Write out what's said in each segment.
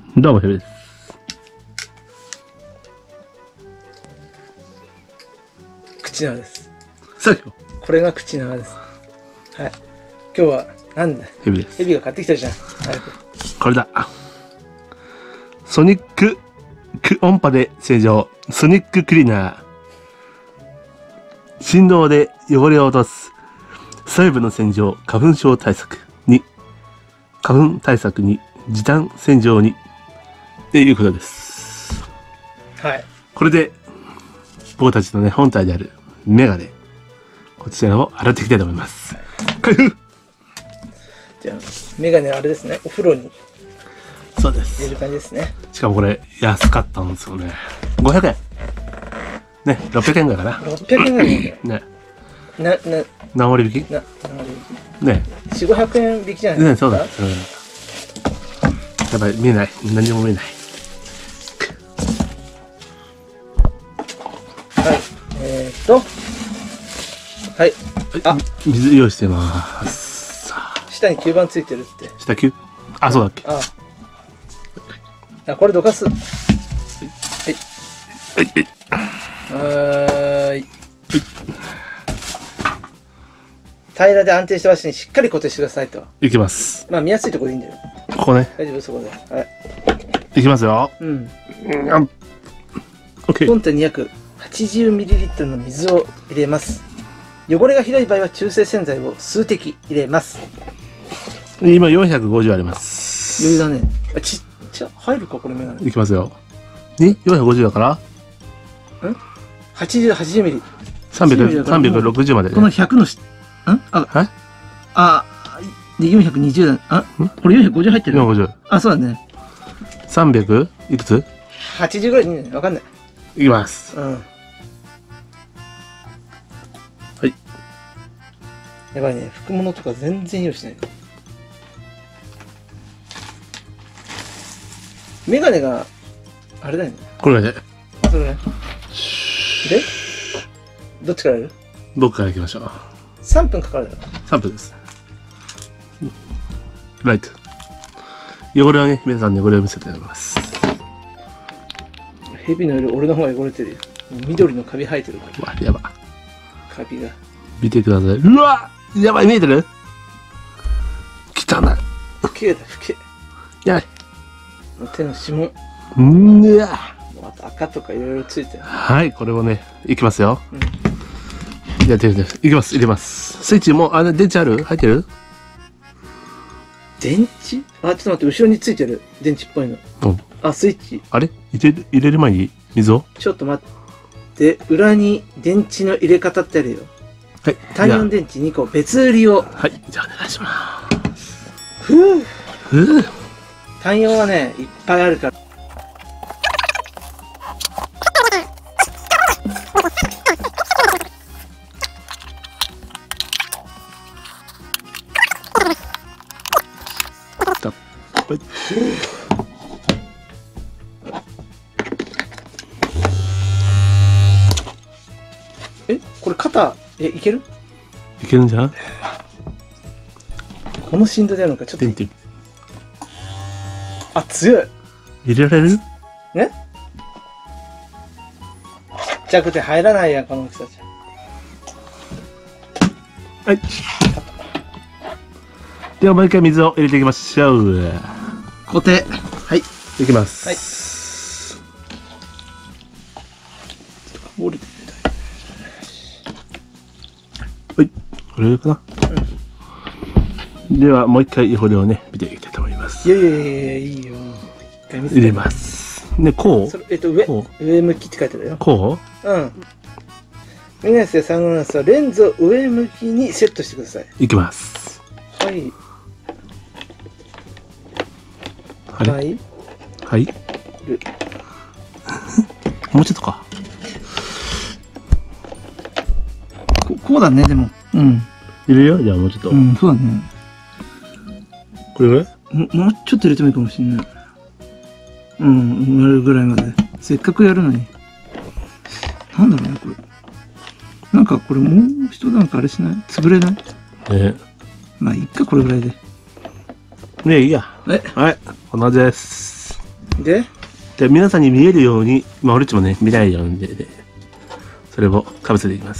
どうも、ヘビです。 口縄です。 さあ、今これが口縄です。はい。今日は、なんだ日、ヘビです。 ヘビが買ってきたじゃん。早く。 これだ。ソニック音波で清浄。ソニッククリーナー。振動で汚れを落とす。細部の洗浄、花粉症対策に、花粉対策に、時短洗浄に、っていうことです。 はい。 これで、僕たちのね、本体であるメガネ、こちらを洗っていきたいと思います。開封。 じゃあ、メガネはあれですね。お風呂にそうで入れす。 る感じですね。 しかもこれ、安かったんですよね。500円。ね、600円ぐらいか 600円ぐらいなんだよ。 な。ね、何割引きね。 4、500円引きじゃないね、 ですか。 そうだ。やばい、見えない。何も見えない。 はい。はい。あ、 水用意してます。さあ、 下に吸盤ついてるって。 下級あ、そうだっけ。 あ、これどかす。はい。 はい。 はーい。平らで安定した場所にしっかり固定してくださいと。 いきます。 まあ見やすいところでいいんだよ。 ここね。 大丈夫そこで。はい。 いきますよ。 うん。 オッケー。 本体に約 80ml の水を入れます。汚れがひどい場合は中性洗剤を数滴入れます。 今450あります。 余裕だね。あ、ちっちゃ。入るかこれメガネ。 いきますよ。に 450だから 80ミリ。 360まで、ね。 この100ので、420だ。これ450入ってる。 450。 あ、そうだね。 300? いくつ ?80 ぐらいでいいんだよ。わかんない。 いきます。 うん。 はい。 やばいね。拭くものとか全然用意しない。メガネが、あれだよね。 これね。 それね。でどっちからやる？ 僕から行きましょう。 3分かかるだろ。 3分です。ライト。汚れはね、皆さんに汚れを見せてやります。 ヘビのより俺の方が汚れてるよ。緑のカビ生えてるかうわ、やば。 ら。カビが。 見てください。うわやばい、見えてる汚い。 ふけだ、ふけ。 やばい。 手の指紋。 うわもうあと赤とかいろいろついてる。 はい、これをね、いきますよ。 うん。 やってみて。いきます、入れます。スイッチもう、電池ある入ってる電池？あ、ちょっと待って、後ろについてる。電池っぽいの。 うん。 あ、スイッチ。 あれ入れる前に水をちょっと待って。裏に電池の入れ方ってあるよ。 はい。 単4電池2個別売りを。 はい、じゃあお願いします。 ふぅ。 ふぅ。 単4はね、いっぱいあるから。これ肩、いける？ いけるんじゃんこの振動でやるのか、ちょっと。 電池。 あ、強い。 入れられるね？ちっちゃくて入らないやん、この大きさじゃ。 はい。ではもう一回水を入れていきましょう。 固定。はい。 いきます。 はい。折れてはい。これかな、ではもう一回汚れをね、見ていきたいと思います。 いや、いいよ。一回見せて。 入れます。ね、こうそれ上向きって書いてあるよ。 こうん。メガネスやサングラスはレンズを上向きにセットしてください。 いきます。 はい。 あれはい。 はいもうちょっとか。 こうだね、でも。うん。 入れるよじゃあもうちょっと。 うん、そうだね。 これぐらいもうちょっと入れてもいいかもしれない。うん、埋まるぐらいまで。せっかくやるのに。なんだろうね、これ。なんかこれもう一段階あれしない？潰れない？ ねまあ、いっか、これぐらいで。 ねいいや。 はい。 はい。同じです。 で、 で、皆さんに見えるように、まあ、俺っちもね、見ないようにで、それをかぶせていきます。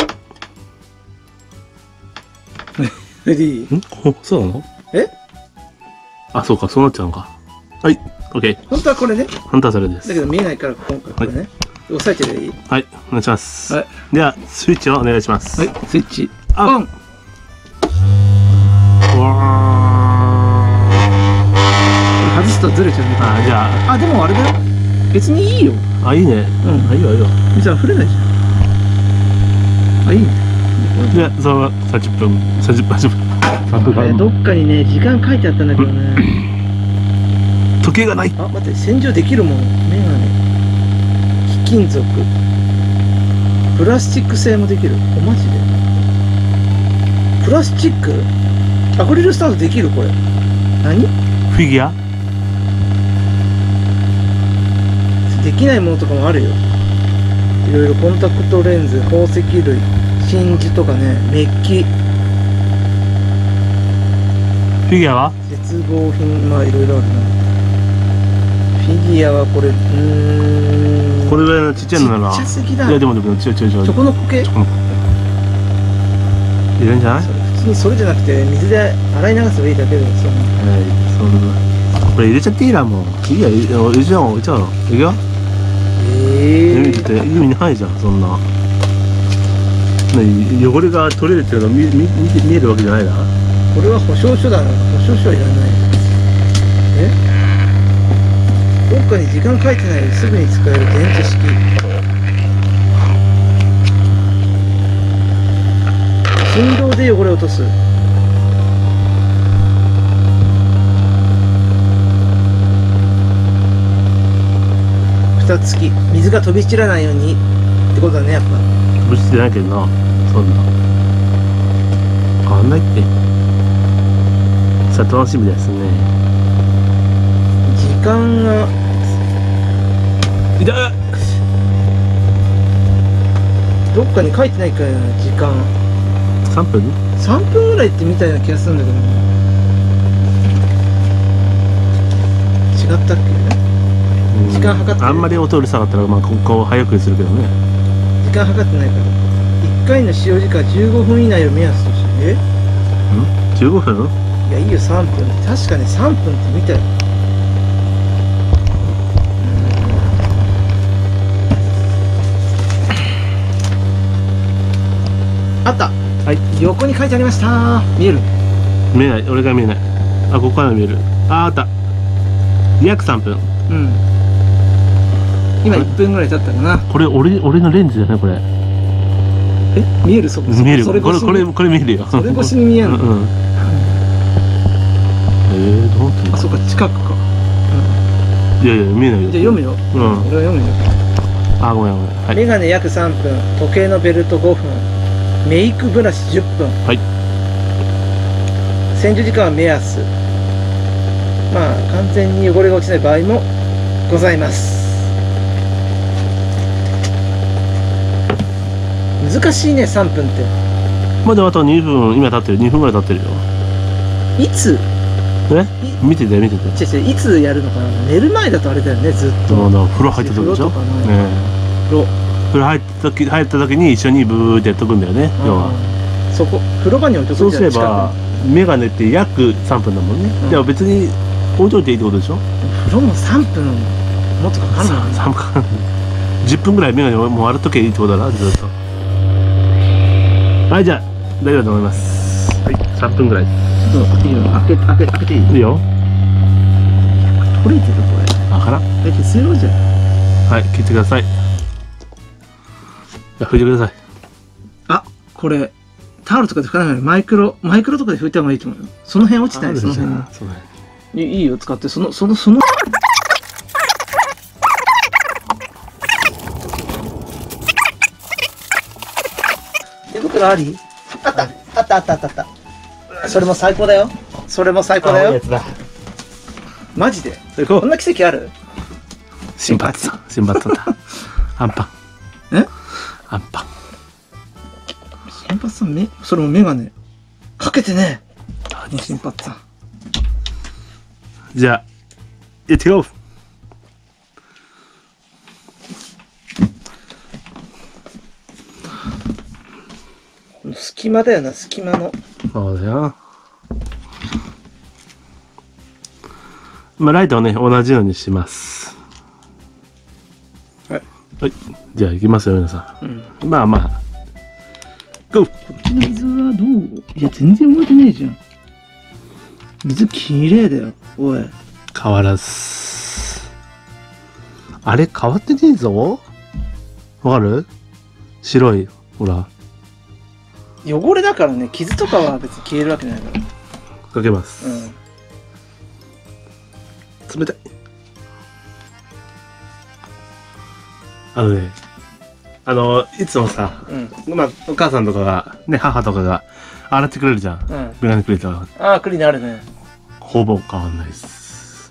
レディー。 お、そうなの？ え？ あ、そうか、そうなっちゃうのか。はい、OK。 本当はこれね。 本当はそれです。 だけど見えないから今回これね。押さえてでいい？ はい、お願いします。 はい。 では、スイッチをお願いします。 はい、スイッチ。 あオン。外すとずれちゃうね。 あ、じゃあ、でもあれだよ。別にいいよ。 あ、いいね。 うん。 あ、いいよ、いいよ。 じゃあ触れないじゃん。あ、いいね。 で、そのまま30分、30分、30分。 どっかにね、時間書いてあったんだけどね。 時計がない。 あ、待って、洗浄できるもん。メガネ。非金属。プラスチック製もできる。お、マジで。プラスチック？アクリルスタンドできるこれ。何？ フィギュア？ できないものとかもあるよ。いろいろコンタクトレンズ、宝石類、真珠とかね、メッキ、 フィギュアは？ 接合品、まあいろいろあるな。フィギュアはこれ、 これぐらいのちっちゃいのなら。 ちっちゃすぎだ。 いや、でも、違う。 チョコの苔？ チョコの苔。いるんじゃない？ 普通にそれじゃなくて、水で洗い流せばいいだけで、そんな。 はい、そんな。これ入れちゃっていいな、もう。いいや、入れちゃおう、入れちゃうの。いくよ。見て意味ないじゃん、そんな。何、汚れが取れるっていうのが見えるわけじゃないな。 これは保証書だな。保証書はいらない。どっかに時間書いてないよりすぐに使える電池式。振動で汚れを落とす。蓋付き。水が飛び散らないようにってことだね、やっぱ。 ぶしてないけどな、そんな。変わんないって。さあ、楽しみですね。 時間が。 痛っ！ どっかに書いてないからな、時間。 3分 ？3分ぐらいってみたいな気がするんだけどね。違ったっけ？時間計ってる？ あんまり音うるさかったら、まあ、ここ早くするけどね。 時間計ってないから。1回の使用時間15分以内を目安として。 15分？ いや、いいよ、3分。確かに3分って見たよ。あった。 はい。 横に書いてありました。見える？ 見えない。俺が見えない。あ、ここから見える。あった。約3分。 うん。今1分ぐらい経ったかな。 これ、俺のレンズだよね、これ。 見える？そこ見える。これ見えるよ。 それ越しに見えるの？ どうなってんの？ あ、そうか、近くか。 いやいや、見えないよ。 じゃあ読むよ。俺は読むよ。 あ、ごめん。はい。 メガネ約3分、時計のベルト5分、メイクブラシ10分。 はい。 洗浄時間は目安。まあ、完全に汚れが落ちない場合もございます。難しいね、3分って。 まだあと2分、今経ってる。2分ぐらい経ってるよ。 いつ？ 見てて。 いつやるのかな。寝る前だとあれだよね、ずっと。 風呂入った時でしょ。風呂入った時に一緒にブーってやっとくんだよね。要は。 そこ、風呂場に置いとく。 そうすれば、メガネって約3分だもんね。でも別に置いといていいってことでしょ。 風呂も3分もっとかかるの？ 3分かかる。10分ぐらいメガネもう洗っとけばいいってことだな、ずっと。はい、じゃあ大丈夫だと思います。はい、3分ぐらい。 ちょっといいよ、開けていい？ いいよ。 取れてるこれ。 あから。 必要じゃん。 はい、切ってください。拭いてください。 あ、これタオルとかで拭かないのにマイクロとかで拭いた方がいいと思うよ。その辺落ちない？その辺に。いいよ、使ってその。手袋あり？あった。それも最高だよ。マジで？こんな奇跡ある？ 新発だ。アンパン。アンパン。 新発さん、それもメガネかけてね。新発さん。 じゃあ、行ってこう。 隙間だよな、隙間の。 そうだよ。まあ、ライトはね、同じようにします。 はい。 はい。じゃあ、行きますよ、皆さん。うん。まあまあ。ゴー！ こっちの水はどう？いや、全然覚えてねえじゃん。水きれいだよ、おい。 変わらず。あれ、変わってねえぞ。わかる？白い。ほら。 汚れだからね、傷とかは別に消えるわけないから。 かけます。冷たい。いつもさ、まあ、お母さんとかが、ね、母とかが洗ってくれるじゃん。メガネクリーナー。 ああ、クリーナーあるね。 ほぼ変わんないです。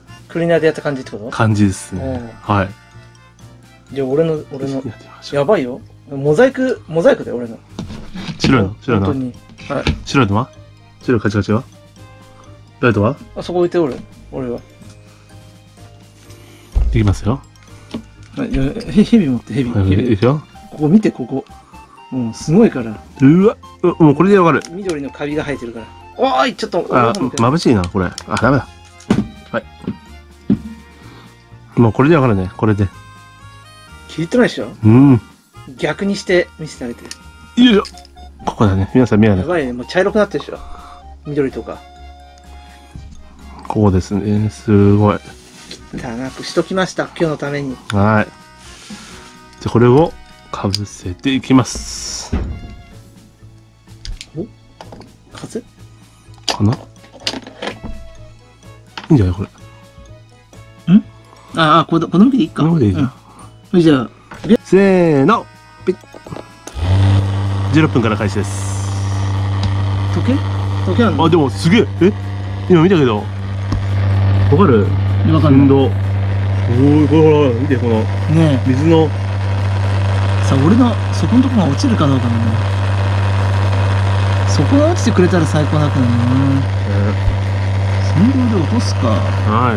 クリーナーでやった感じってこと？ 感じですね。はい。 じゃあ、俺の、やばいよ。モザイクだよ、俺の。 白いの？白いの？ 本当に。はい。 白いのは？白いカチカチは？ライトは？ あそこ置いておる。俺は。 いきますよ。 ヘビ持って、ヘビ。 いくよ。 ここ見て、ここ。もうすごいから。 うわ、もうこれでわかる。 緑のカビが生えてるから。おーい、ちょっと。 あ、眩しいな、これ。あ、ダメだ。はい。もうこれでわかるね、これで。 聞いてないでしょ？ うん。 逆にして見せてあげて。 よいしょ。ここだね。皆さん見えない。 やばいね。もう茶色くなってるでしょ。緑とか。 こうですね。すごい。 汚くしときました。今日のために。 はい。じゃ、これをかぶせていきます。 お？風？ かな？いいんじゃないこれ。 ん？ああ、この上でいいか。 この上でいいじゃん。 じゃあ、 せーの。ピッ。16分から開始です。 時計あんの？ あ、でもすげえ。今見たけど。わかる？ わかんない。 運動。おー、ほら、見て、この。 ね水の。 さあ、俺の、そこのとこが落ちるかどうかな。そこが落ちてくれたら最高だけどな。先導で落とすか。 はい。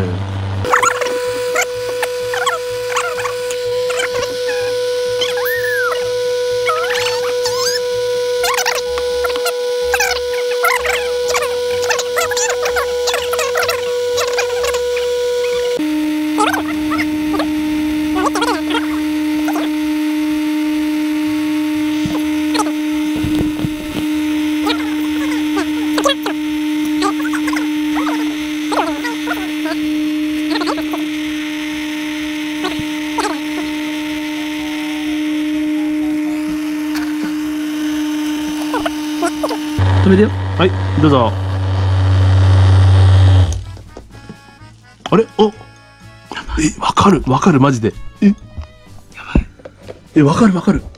止めてよ。 はい、どうぞ。あれ？わかる、マジで。 やばい。 わかる。 やばいぞ。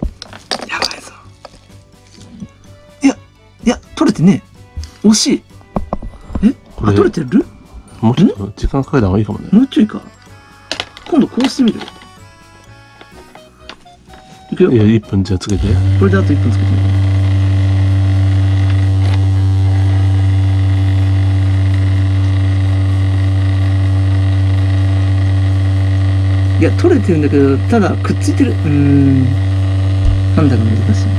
いや、取れてねえ。惜しい。 これ取れてる？ もうちょっと時間かけた方がいいかもね。 もうちょいか。今度こうしてみる。いくよ。 いや、1分じゃあつけて。 これであと1分つけてみる。いや、取れてるんだけど、ただくっついてる。判断が難しい。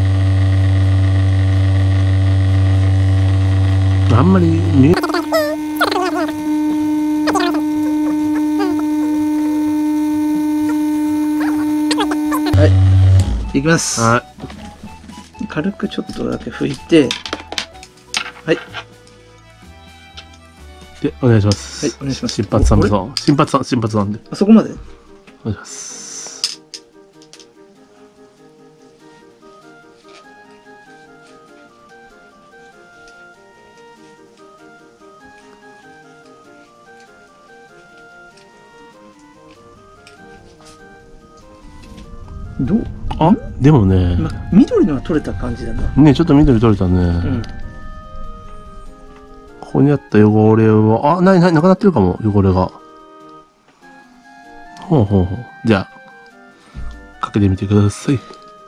あんまり見えはい。いきます。 はい。 軽くちょっとだけ拭いて、はい。 で、お願いします。 はい、お願いします。 心拍なんで。 あそこまで？ お願いします。 どう？ あ、でもね、 緑のは取れた感じだな。 ね、ちょっと緑取れたね。ここにあった汚れは、なくなってるかも、汚れが。ほう。じゃあ、かけてみてください。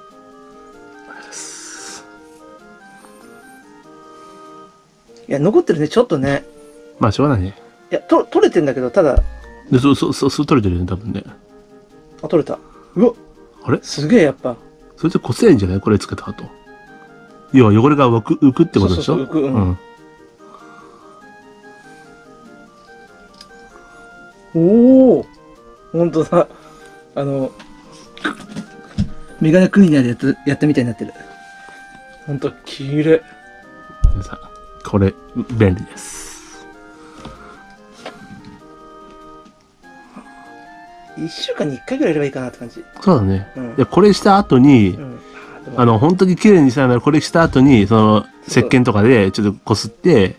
いや、残ってるね、ちょっとね。 まあ、しょうがないね。 いや、取れてんだけど、ただ。 で、そう、取れてるよね、多分ね。 あ、取れた。うわ、 あれ？ すげえ、やっぱ。 それでこすれんじゃない？これつけた後。 要は汚れが浮くってことでしょ？ そうそうそう浮くうん。 おお、ほんとだ。メガネクリーナーでやったみたいになってる。ほんと、綺麗。 さこれ、便利です。 1週間に1回ぐらいやればいいかなって感じ。 そうだね。 うんで、これした後に、 うん。でも本当に綺麗にしたいなら、これした後に、石鹸とかでちょっとこすって、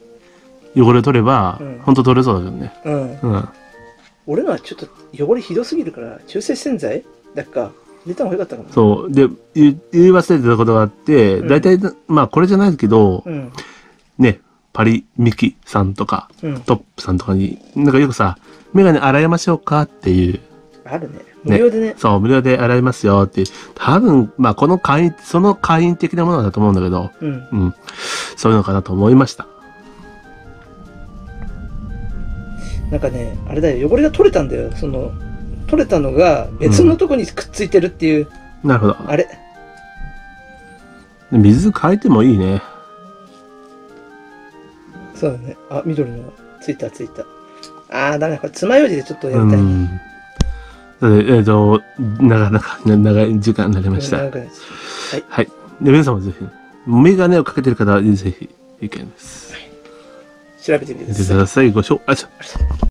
汚れ取れば、 うん本当取れそうだけどね。 うん。 うん。 俺のはちょっと汚れひどすぎるから、中性洗剤だっか、入れた方がよかったかも。 そう。で、言い忘れてたことがあって、 うん大体、まあ、これじゃないけど、 うん。 ね、パリミキさんとか、 うん。 トップさんとかに、なんかよくさ、メガネ洗いましょうかっていう、 あるね。無料でね。 そう、無料で洗いますよっていう、多分、まあ、その会員的なものだと思うんだけど、 うん。 うん。そういうのかなと思いました。 なんかね、あれだよ、汚れが取れたんだよ。取れたのが別のとこにくっついてるっていう、 なるほど。 あれ。 水変えてもいいね。 そうだね。あ、緑のがついたついた。あー、ダメだ。これ爪楊枝でちょっとやうりたいね。 ん。なかなか長い時間になりました。 長くなっちゃうはい。で、皆さんもぜひ、メガネをかけてる方はぜひ、意見です。 調べてみてください。 見てください。ご視聴ありがとうございました。